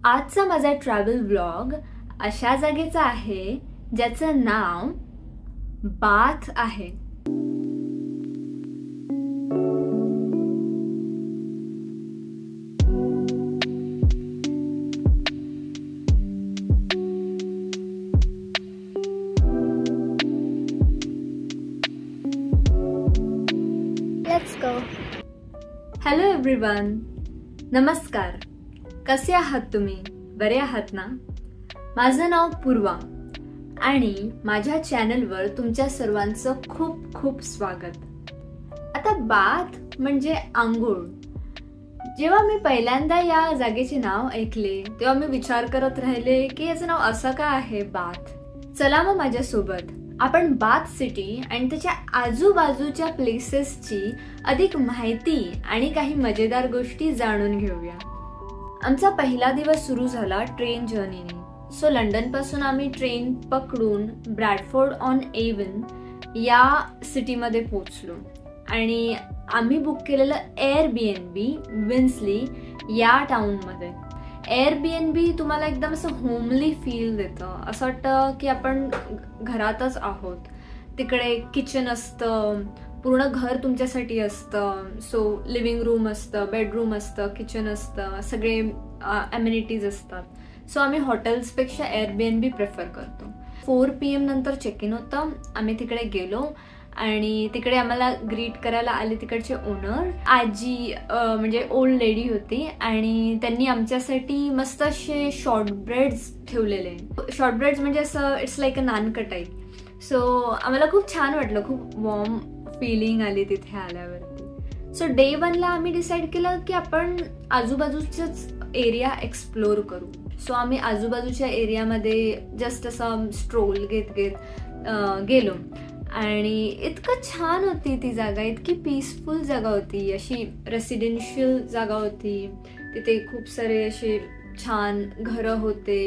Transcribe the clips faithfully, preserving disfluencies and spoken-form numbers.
आजचा माझा travel vlog अशा जागेचा आहे ज्याचं नाव बाथ आहे. Let's go. हॅलो एव्हरीवन, नमस्कार. कसे आहात तुम्ही? बरे आहात ना? माझं नाव पूर्वा आणि माझ्या चॅनलवर तुमच्या सर्वांचं खूप खूप स्वागत. आता बाथ म्हणजे आंघोळ. जेव्हा मी पहिल्यांदा या जागेचे नाव ऐकले तेव्हा मी विचार करत राहिले की याचं नाव असं का आहे, बाथ. चला मग माझ्यासोबत आपण बाथ सिटी आणि त्याच्या आजूबाजूच्या प्लेसेसची अधिक माहिती आणि काही मजेदार गोष्टी जाणून घेऊया. आमचा पहिला दिवस सुरू झाला ट्रेन जर्नीने. सो लंडन पासून आम्ही ट्रेन पकडून ब्रॅडफोर्ड ऑन एव्हन या सिटीमध्ये पोहोचलो आणि आम्ही बुक केलेलं एअरबीएनबी विन्सली या टाउनमध्ये. एअरबीएनबी तुम्हाला एकदम असं होमली फील देतं. असं वाटतं की आपण घरातच आहोत. तिकडे किचन असतं, पूर्ण घर तुमच्यासाठी असतं. सो लिव्हिंग रूम असतं, बेडरूम असतं, किचन असतं, सगळे अमेनिटीज असतात. सो आम्ही हॉटेल्सपेक्षा एअरबीएनबी प्रेफर करतो. फोर पी एम नंतर चेक इन होतं. आम्ही तिकडे गेलो आणि तिकडे आम्हाला ग्रीट करायला आले तिकडचे ओनर. आजी म्हणजे ओल्ड लेडी होती आणि त्यांनी आमच्यासाठी मस्त असे शॉर्ट ब्रेड्स ठेवलेले. शॉर्ट ब्रेड्स म्हणजे असं it's like a nankhatai. So आम्हाला खूप छान वाटलं, खूप वॉर्म फिलिंग आली तिथे आल्यावरती. सो डे वनला आम्ही डिसाईड केलं की आपण आजूबाजूच्याच एरिया एक्सप्लोर करू. सो आम्ही आजूबाजूच्या एरियामध्ये जस्ट असं स्ट्रोल घेत घेत गेलो आणि इतकं छान होती ती जागा. इतकी पीसफुल जागा होती, अशी रेसिडेन्शियल जागा होती. तिथे खूप सारे असे छान घरं होते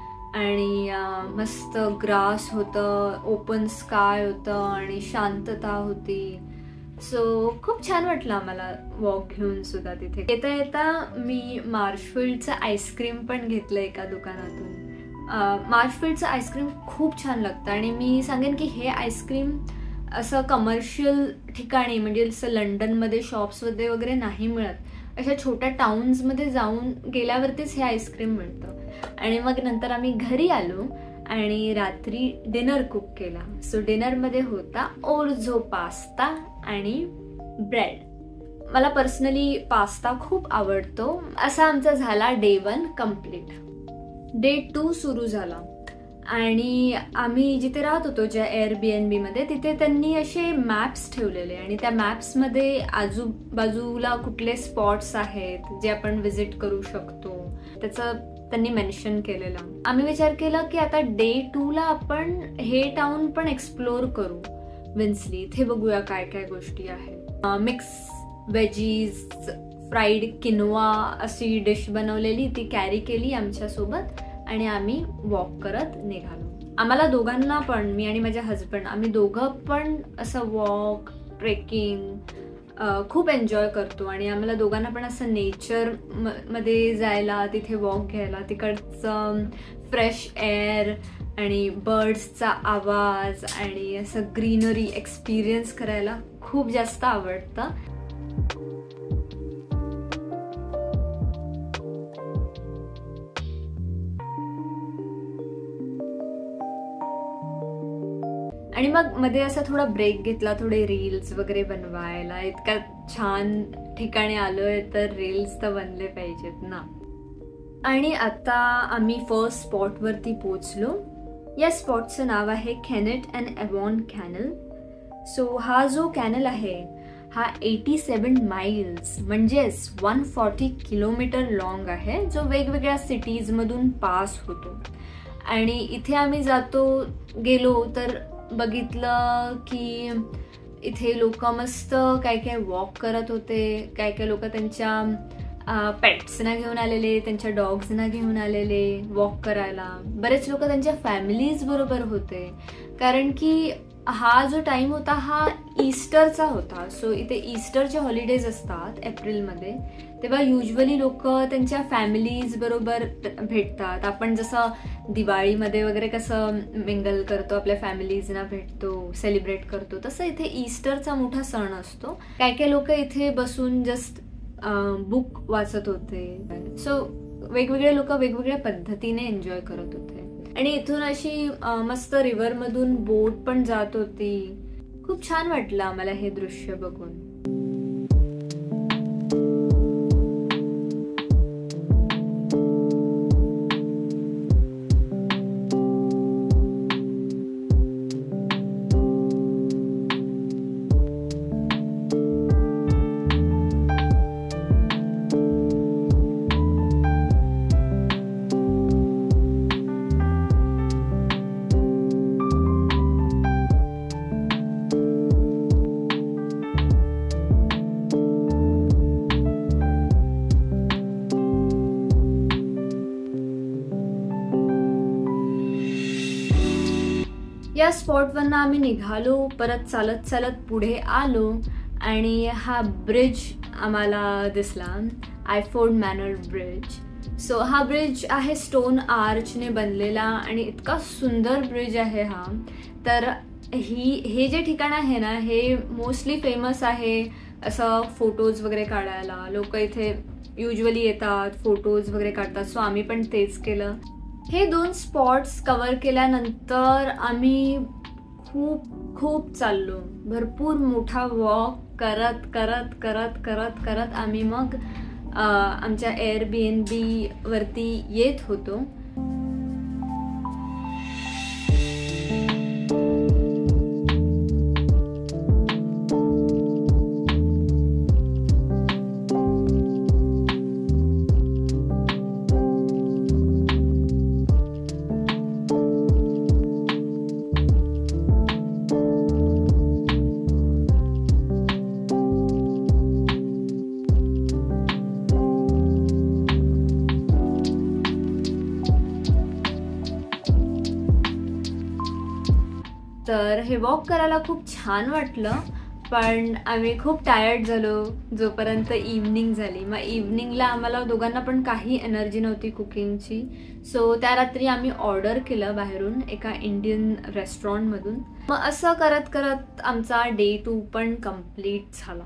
आणि मस्त ग्रास होतं, ओपन स्काय होतं आणि शांतता होती. सो खूप छान वाटलं आम्हाला वॉक घेऊन सुद्धा तिथे. येता येता मी मार्शफील्डचं आईस्क्रीम पण घेतलं एका दुकानातून. मार्शफील्डचं आईस्क्रीम खूप छान लागतं आणि मी सांगेन की हे आईस्क्रीम असं कमर्शियल ठिकाणी म्हणजे जसं लंडनमध्ये शॉप्समध्ये वगैरे नाही मिळत. अशा छोट्या टाउन्समध्ये जाऊन गेल्यावरतीच हे आईस्क्रीम मिळतं. आणि मग नंतर आम्ही घरी आलो आणि रात्री डिनर कुक केला. सो डिनरमध्ये होता ओरझो पास्ता आणि ब्रेड. मला पर्सनली पास्ता खूप आवडतो. असा आमचा झाला day one complete. Day two सुरू झाला आणि आम्ही जिथे राहत होतो ज्या एअरबीएनबी मध्ये, तिथे त्यांनी असे मॅप्स ठेवलेले आणि त्या मॅप्समध्ये आजूबाजूला कुठले स्पॉट्स आहेत जे आपण विजिट करू शकतो त्याचं त्यांनी मेन्शन केलेलं. आम्ही विचार केला की आता डे टू ला आपण हे टाउन पण एक्सप्लोर करू, विन्सली. इथे बघूया काय काय गोष्टी आहेत. मिक्स वेजीज, फ्राईड किनोवा अशी डिश बनवलेली, ती कॅरी केली आमच्यासोबत आणि आम्ही वॉक करत निघालो. आम्हाला दोघांना पण, मी आणि माझ्या हजबंड, आम्ही दोघं पण असं वॉक, ट्रेकिंग खूप एन्जॉय करतो आणि आम्हाला दोघांना पण असं नेचर मध्ये जायला, तिथे वॉक घ्यायला, तिकडचं फ्रेश एअर आणि बर्ड्सचा आवाज आणि असं ग्रीनरी एक्सपिरियन्स करायला खूप जास्त आवडतं. आणि मग मध्ये असा थोडा ब्रेक घेतला, थोडे रील्स वगैरे बनवायला. इतका छान ठिकाणी आलोय तर रील्स तर बनले पाहिजेत ना. आणि आता आम्ही फर्स्ट स्पॉट वरती पोहोचलो. या स्पॉटचं नाव आहे Kennet and Avon canal. So हा जो कॅनल आहे हा एटी सेवन माइल्स म्हणजेच वन फॉर्टी किलोमीटर लॉंग आहे, जो वेगवेगळ्या सिटीज मधून पास होतो. आणि इथे आम्ही जातो गेलो तर बघितलं की इथे लोक मस्त काय काय वॉक करत होते. काय काय लोक त्यांच्या पेट्सना घेऊन आलेले, त्यांच्या डॉग्सना घेऊन आलेले वॉक करायला. बरेच लोक त्यांच्या फॅमिलीज बरोबर होते, कारण की हा जो टाइम होता हा ईस्टरचा होता. सो इथे ईस्टरचे हॉलिडेज असतात एप्रिलमध्ये, तेव्हा युजली लोक त्यांच्या फॅमिलीज बरोबर भेटतात. आपण जसं दिवाळीमध्ये वगैरे कसं मिंगल करतो, आपल्या फॅमिलीजना भेटतो, सेलिब्रेट करतो, तसं इथे ईस्टरचा मोठा सण असतो. काय काय लोक इथे बसून जस्ट बुक वाचत होते. सो वेगवेगळे लोक वेगवेगळ्या पद्धतीने एन्जॉय करत होते. आणि इथून अशी मस्त रिव्हर मधून बोट पण जात होती. खूप छान वाटलं आम्हाला हे दृश्य बघून. या स्पॉटवरनं आम्ही निघालो, परत चालत चालत पुढे आलो आणि हा ब्रिज आम्हाला दिसला, आयफोर्ड मॅनर ब्रिज. सो हा ब्रिज आहे स्टोन आर्चने बनलेला आणि इतका सुंदर ब्रिज आहे हा. तर ही हे जे ठिकाण आहे ना, हे मोस्टली फेमस आहे असं फोटोज वगैरे काढायला. लोक इथे युजली येतात, फोटोज वगैरे काढतात. सो आम्ही पण तेच केलं. हे दोन स्पॉट्स कव्हर केल्यानंतर आम्ही खूप खूप चाललो. भरपूर मोठा वॉक करत करत करत करत करत आम्ही मग आमच्या एअरबीएनबी वरती येत होतो. तर हे वॉक करायला खूप छान वाटलं, पण आम्ही खूप टायर्ड झालो जोपर्यंत इव्हनिंग झाली. मग इव्हनिंगला आम्हाला दोघांना पण काही एनर्जी नव्हती कुकिंगची. सो त्या रात्री आम्ही ऑर्डर केलं बाहेरून एका इंडियन रेस्टॉरंटमधून. मग असं करत करत आमचा डे टू पण कम्प्लीट झाला.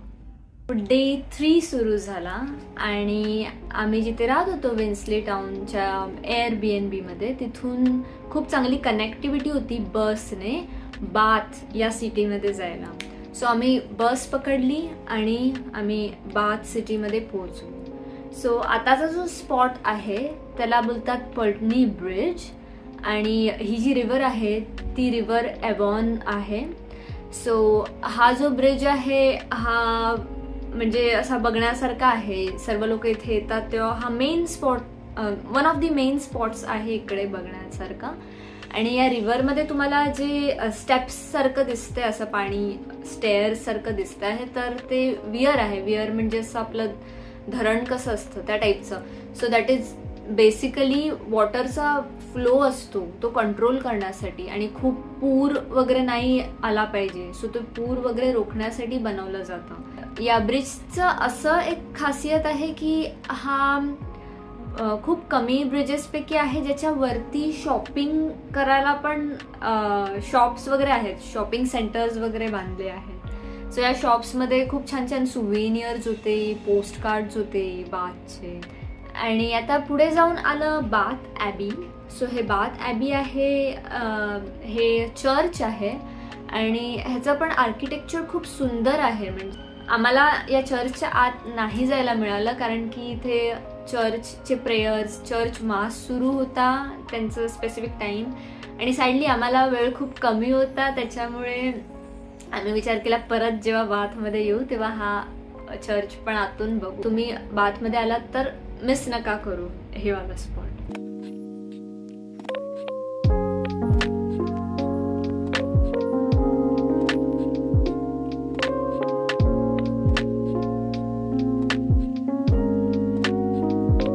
डे थ्री सुरू झाला आणि आम्ही जिथे राहत होतो वेन्सले टाउनच्या एअरबीएनबीमध्ये, तिथून खूप चांगली कनेक्टिव्हिटी होती बसने बाथ या सिटीमध्ये जायला. सो आम्ही बस पकडली आणि आम्ही बाथ सिटीमध्ये पोहोचलो. सो आताचा जो स्पॉट आहे त्याला बोलतात पटनी ब्रिज आणि ही जी रिव्हर आहे ती रिव्हर एव्हॉन आहे. सो हा जो ब्रिज आहे हा म्हणजे असा बघण्यासारखा आहे. सर्व लोक इथे येतात तेव्हा हा main spot, one of the main spots आहे इकडे बघण्यासारखा. आणि या रिव्हरमध्ये तुम्हाला जे स्टेप्स सारखं दिसतंय, असं पाणी स्टेअर्स सारखं दिसत आहे, तर ते वियर आहे. वियर म्हणजे असं आपलं धरण कसं असतं त्या टाईपचं. सो दॅट इज बेसिकली वॉटरचा फ्लो असतो तो कंट्रोल करण्यासाठी आणि खूप पूर वगैरे नाही आला पाहिजे. सो तो पूर वगैरे रोखण्यासाठी बनवलं जातं. या ब्रिजचं असं एक खासियत आहे की हा खूप कमी ब्रिजेसपैकी आहे ज्याच्यावरती शॉपिंग करायला पण शॉप्स वगैरे आहेत, शॉपिंग सेंटर्स वगैरे बांधले आहेत. सो या शॉप्समध्ये खूप छान छान सुव्हेनियर्स होते, पोस्ट कार्ड्स होते बाथचे. आणि आता पुढे जाऊन आलं बाथ ॲबी. सो हे बाथ ॲबी आहे, हे चर्च आहे आणि ह्याचं पण आर्किटेक्चर खूप सुंदर आहे. म्हणजे आम्हाला या चर्चच्या आत नाही जायला मिळालं कारण की इथे चर्चचे प्रेयर्स, चर्च मास सुरू होता त्यांचं स्पेसिफिक टाइम आणि साईडली आम्हाला वेळ खूप कमी होता. त्याच्यामुळे आम्ही विचार केला परत जेव्हा बाथमध्ये येऊ तेव्हा हा चर्च पण आतून बघू. तुम्ही बाथमध्ये आलात तर मिस नका करू हे वाला स्पॉट.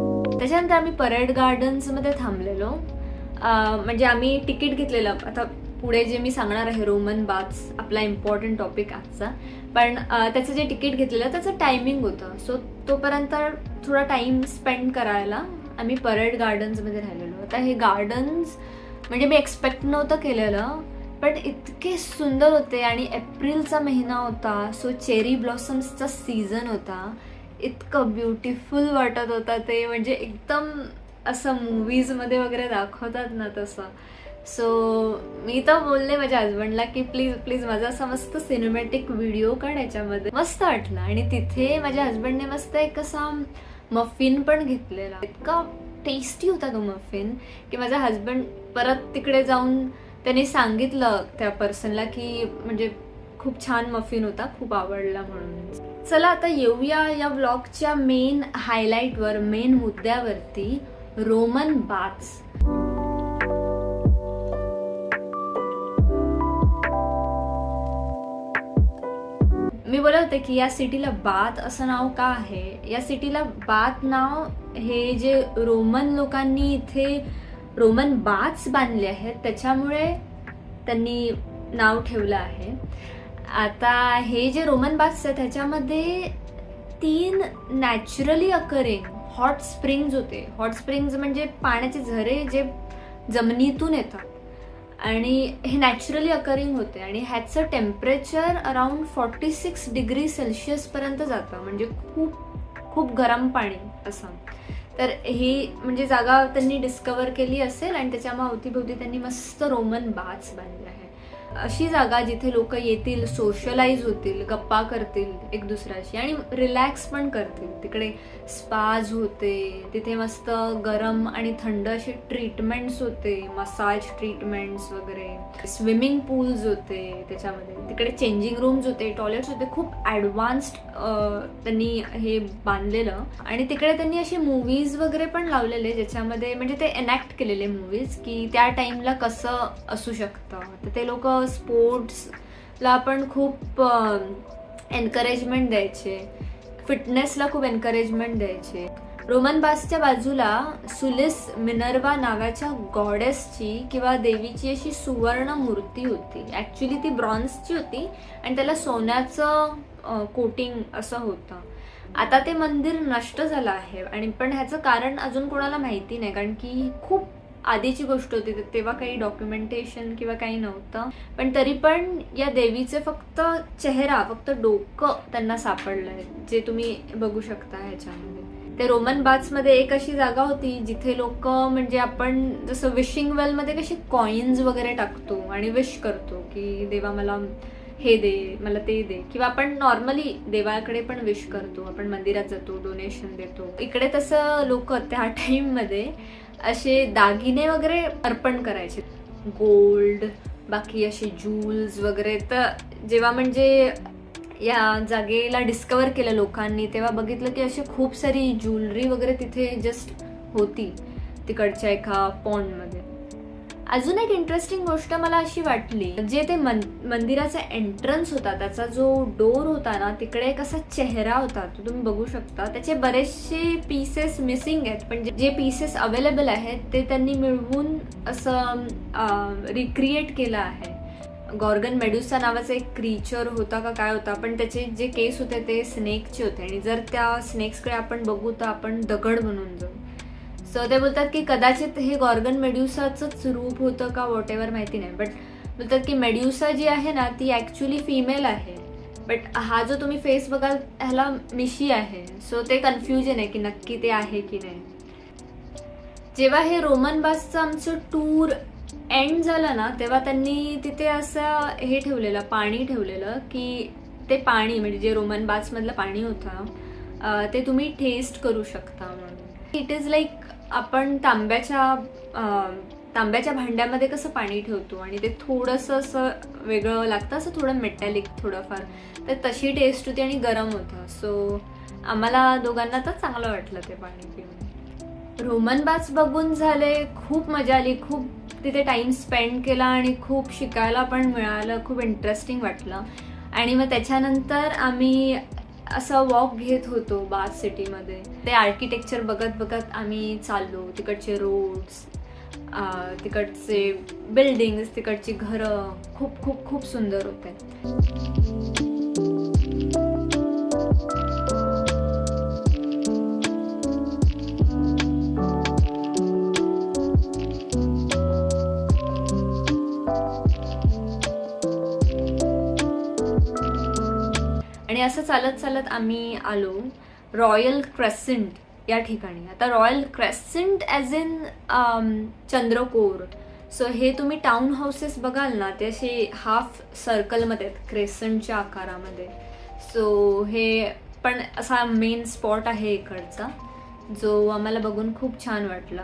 त्याच्यानंतर आम्ही परेड गार्डन्स मध्ये थांबलेलो. म्हणजे आम्ही तिकीट घेतलेलं. आता पुढे जे मी सांगणार आहे रोमन बाथ्स आपला इम्पॉर्टंट टॉपिक आजचा, पण त्याचं जे तिकीट घेतलेलं त्याचं टायमिंग होतं. सो तोपर्यंत थोडा टाइम स्पेंड करायला आम्ही परेड गार्डन्समध्ये राहिलेलो. आता हे गार्डन्स म्हणजे मी एक्सपेक्ट नव्हतं केलेलं, पण इतके सुंदर होते आणि एप्रिलचा महिना होता, सो चेरी ब्लॉसम्सचा सीझन होता. इतकं ब्युटिफुल वाटत होता ते, म्हणजे एकदम असं मूवीजमध्ये वगैरे दाखवतात ना तसं. सो मी तर बोलले माझ्या हजबंडला की प्लीज प्लीज माझा असा मस्त सिनेमॅटिक व्हिडिओ काढ याच्यामध्ये. मस्त वाटला. आणि तिथे माझ्या हजबंडने मस्त एक असा मफिन पण घेतलेला. इतका टेस्टी होता तो मफिन की माझा हजबंड परत तिकडे जाऊन त्यांनी सांगितलं त्या पर्सनला की म्हणजे खूप छान मफिन होता, खूप आवडला म्हणून. चला आता येऊया या व्लॉगच्या मेन हायलाइटवर, मेन मुद्द्यावरती, रोमन बाथ्स. मी बोलत होते की या सिटीला बाथ असं नाव का आहे. या सिटीला बाथ नाव हे जे रोमन लोकांनी इथे रोमन बाथ्स बांधले आहेत त्याच्यामुळे त्यांनी नाव ठेवलं आहे. आता हे जे रोमन बाथ्स आहेत त्याच्यामध्ये तीन नॅचरली अकरिंग हॉट स्प्रिंग्स होते. हॉट स्प्रिंग्स म्हणजे पाण्याचे झरे जे जमिनीतून येतात आणि हे नॅचरली अकरिंग होते आणि ह्याचं temperature around forty six degree Celsius पर्यंत जातं, म्हणजे खूप खूप गरम पाणी असं. तर ही म्हणजे जागा त्यांनी डिस्कवर केली असेल आणि त्याच्या अवतीभोवती त्यांनी मस्त रोमन बाथ्स बांधले आहे. अशी जागा जिथे लोक येतील, सोशलाइज होतील, गप्पा करतील एक दुसऱ्याशी आणि रिलॅक्स पण करतील. तिकडे स्पाज होते, तिथे मस्त गरम आणि थंड असे ट्रीटमेंट्स होते, मसाज ट्रीटमेंट्स वगैरे, स्विमिंग पूल्स होते त्याच्यामध्ये, तिकडे चेंजिंग रूम्स होते, टॉयलेट्स होते. खूप ॲडव्हान्स्ड त्यांनी हे बांधलेलं. आणि तिकडे त्यांनी असे मूवीज वगैरे पण लावलेले ज्याच्यामध्ये म्हणजे ते एनॅक्ट केलेले मूवीज की त्या टाइमला कसं असू शकतं. तर ते लोक स्पोर्ट्सला पण खूप एनकरेजमेंट द्यायचे, फिटनेसला खूप एनकरेजमेंट द्यायचे. रोमन बाथ्सच्या बाजूला सुलिस मिनर्वा नावाच्या गॉडेसची किंवा देवीची अशी सुवर्ण मूर्ती होती. ॲक्च्युली ती ब्रॉन्झची होती आणि त्याला सोन्याचं कोटिंग असं होतं. आता ते मंदिर नष्ट झालं आहे आणि पण ह्याचं कारण अजून कोणाला माहिती नाही, कारण की खूप आधीची गोष्ट होती, तेव्हा काही डॉक्युमेंटेशन किंवा काही नव्हतं. पण तरी पण या देवीचे फक्त चेहरा, फक्त डोकं त्यांना सापडलंय, जे तुम्ही बघू शकता ह्याच्यामध्ये. ते रोमन बाथ्समध्ये एक अशी जागा होती जिथे लोक म्हणजे आपण जसं विशिंग वेलमध्ये कशी कॉइन्स वगैरे टाकतो आणि विश करतो की देवा मला हे दे, मला ते दे, किंवा आपण नॉर्मली देवाकडे पण विश करतो, आपण मंदिरात जातो, डोनेशन देतो. इकडे तसं लोक त्या टाइममध्ये असे दागिने वगैरे अर्पण करायचे, गोल्ड, बाकी असे ज्यूल्स वगैरे. तर जेव्हा म्हणजे या जागेला डिस्कवर केलं लोकांनी तेव्हा बघितलं की अशी खूप सारी ज्वेलरी वगैरे तिथे जस्ट होती तिकडच्या एका पॉन्डमध्ये. अजून एक इंटरेस्टिंग गोष्ट मला अशी वाटली, जे ते मंदिराचा एंट्रन्स होता त्याचा जो डोर होता ना, तिकडे एक असा चेहरा होता, तो तुम्ही बघू शकता. त्याचे बरेचसे पीसेस मिसिंग आहेत, पण जे पीसेस अवेलेबल आहेत ते त्यांनी मिळवून असं रिक्रिएट केलं आहे. गॉर्गन मेडुसा नावाचा एक क्रीचर होता का काय होता, पण त्याचे जे केस होते ते स्नेकचे होते आणि जर त्या स्नेक्सकडे आपण बघू तर आपण दगड बनून जाऊ. सो ते बोलतात की कदाचित हे गॉर्गन मेड्युसाचंच रूप होतं का वॉट एव्हर, माहिती नाही. बट बोलतात की मेड्युसा जी आहे ना ती ॲक्च्युली फिमेल आहे, बट हा जो तुम्ही फेस बघाल ह्याला मिशी आहे. सो ते कन्फ्युजन आहे की नक्की ते आहे की नाही. जेव्हा हे रोमन बाथ्सचं आमचं टूर एंड झालं ना तेव्हा त्यांनी तिथे असं हे ठेवलेलं, पाणी ठेवलेलं की ते पाणी म्हणजे जे रोमन बाथ्समधलं पाणी होतं ते तुम्ही टेस्ट करू शकता म्हणून. इट इज लाईक आपण तांब्याच्या तांब्याच्या भांड्यामध्ये कसं पाणी ठेवतो आणि ते थोडंसं असं वेगळं लागतं, असं थोडं मेटॅलिक थोडंफार, तर तशी टेस्ट होती आणि गरम होतं. सो आम्हाला दोघांना तर चांगलं वाटलं ते पाणी पिऊन. रोमन बाथ्स बघून झाले, खूप मजा आली, खूप तिथे टाइम स्पेंड केला आणि खूप शिकायला पण मिळालं, खूप इंटरेस्टिंग वाटलं. आणि मग त्याच्यानंतर आम्ही असं वॉक घेत होतो बाथ सिटीमध्ये. ते आर्किटेक्चर बघत बघत आम्ही चाललो, तिकडचे रोड्स, तिकडचे बिल्डिंग्स, तिकडची घरं खूप खूप खूप सुंदर होते. आणि असं चालत चालत आम्ही आलो रॉयल क्रेसेंट या ठिकाणी. आता रॉयल क्रेसेंट ॲज इन चंद्रकोर. सो हे तुम्ही टाउन हाऊसेस बघाल ना, ते असे हाफ सर्कलमध्ये आहेत क्रेसेंटच्या आकारामध्ये. सो हे पण असा मेन स्पॉट आहे इकडचा, जो आम्हाला बघून खूप छान वाटला.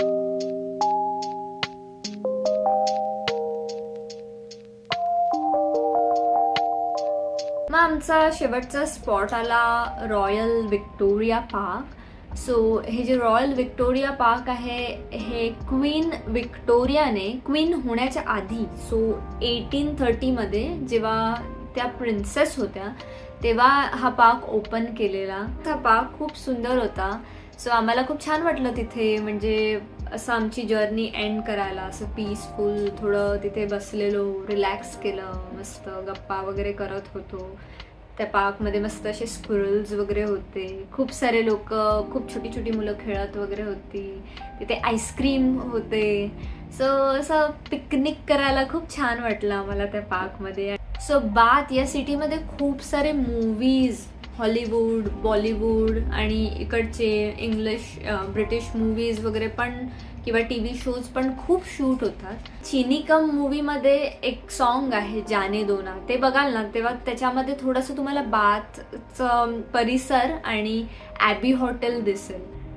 मग आमचा शेवटचा स्पॉट आला रॉयल विक्टोरिया पार्क. सो हे जे रॉयल विक्टोरिया पार्क आहे हे क्वीन विक्टोरियाने क्वीन होण्याच्या आधी, सो एटीन थर्टीमध्ये जेव्हा त्या प्रिन्सेस होत्या तेव्हा हा पार्क ओपन केलेला. हा पार्क खूप सुंदर होता. सो आम्हाला खूप छान वाटलं तिथे, म्हणजे असं आमची जर्नी एंड करायला असं पीसफुल थोडं तिथे बसलेलो, रिलॅक्स केलं, मस्त गप्पा वगैरे करत होतो. त्या पार्कमध्ये मस्त असे स्क्विरल्स वगैरे होते, खूप सारे लोक, खूप छोटी छोटी मुलं खेळत वगैरे होती, तिथे आईस्क्रीम होते. सो असं पिकनिक करायला खूप छान वाटलं आम्हाला त्या पार्कमध्ये. सो बाथ या सिटीमध्ये खूप सारे मूवीज, हॉलिवूड, बॉलिवूड आणि इकडचे इंग्लिश ब्रिटिश मूवीज वगैरे पण किंवा टी व्ही शोज पण खूप शूट होतात. चीनी कम मूवीमध्ये एक सॉन्ग आहे जाने दो ना, ते बघाल ना तेव्हा त्याच्यामध्ये थोडंसं तुम्हाला बाथचं परिसर आणि ॲबी हॉटेल दिसेल.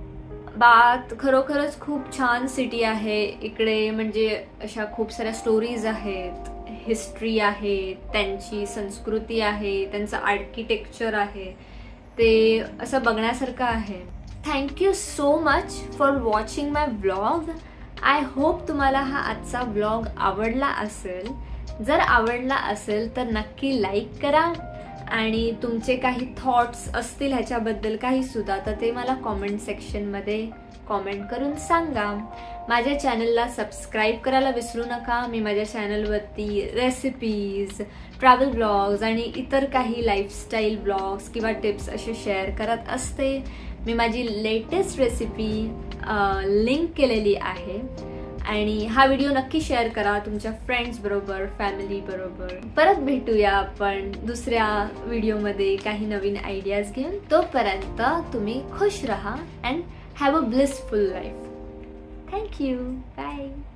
बाथ खरोखरच खूप छान सिटी आहे. इकडे म्हणजे अशा खूप साऱ्या स्टोरीज आहेत, हिस्ट्री आहे, त्यांची संस्कृती आहे, त्यांचं आर्किटेक्चर आहे, ते असं बघण्यासारखं आहे. Thank you so much for watching my blog. I hope तुम्हाला हा आजचा ब्लॉग आवडला असेल. जर आवडला असेल तर नक्की लाईक करा आणि तुमचे काही थॉट्स असतील ह्याच्याबद्दल काही सुद्धा, तर ते मला कॉमेंट सेक्शनमध्ये कॉमेंट करून सांगा. माझ्या चॅनलला सबस्क्राईब करायला विसरू नका. मी माझ्या चॅनलवरती रेसिपीज, ट्रॅव्हल ब्लॉग्स आणि इतर काही लाईफस्टाईल ब्लॉग्स किंवा टिप्स असे शेअर करत असते. मी माझी लेटेस्ट रेसिपी लिंक केलेली आहे आणि हा व्हिडिओ नक्की शेअर करा तुमच्या फ्रेंड्स बरोबर, फॅमिली बरोबर. परत भेटूया आपण दुसऱ्या व्हिडिओमध्ये काही नवीन आयडियाज घेऊन. तोपर्यंत तुम्ही खुश राहा and have a blissful life. Thank you. Bye.